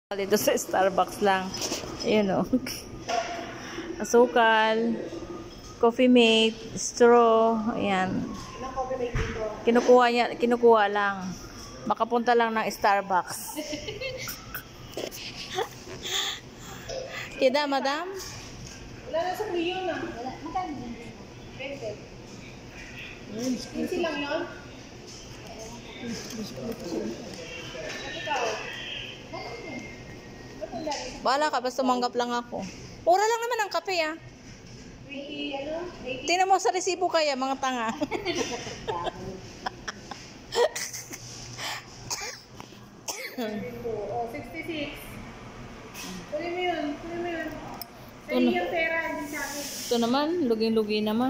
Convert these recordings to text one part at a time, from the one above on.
Dito sa Starbucks lang. Ayun o. Asukal, coffee mate, straw, ayan. Kinukuha lang. Makapunta lang ng Starbucks. Kida, madam? Wala na sa kuyo na. Wala. Magkano? 20. 20 lang yun? Bahala ka, basta tumanggap lang ako. Mura lang naman ang kape, ah. 20, ano? 80. Tingnan mo sa resibo kaya, mga tanga. Oh, 66. Kunin mo yun. Kunin mo yun. Sa yung pera, hindi sa akin. Ito naman, luging-lugi naman.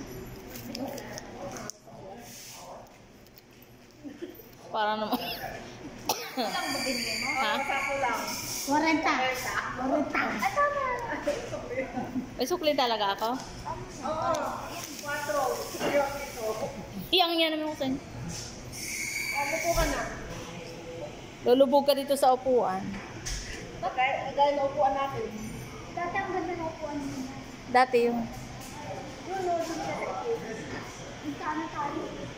Para naman. Ilang ba din mo? Ha? Sako lang. 40. 40. Tama. May sukli talaga ako? Oo. 4. Ito. Iyang yan naman ako sa'yo. Umupo ka na. Lulubog ka dito sa upuan. Dahil naupuan natin. Dati ang ganda ng upuan mo. Dati yung... Yun, no. Dun siya sa ito. Sana tayo.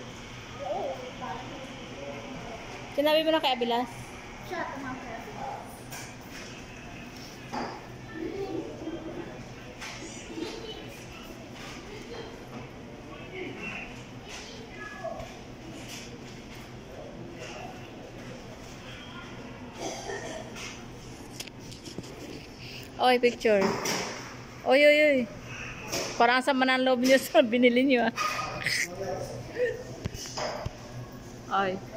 Sinabi mo na kay Abilas? Siya, tumapos. Oy, picture. Oy, oy, oy. Parang sa manang loob niyo sa binili niyo, ah. Ay.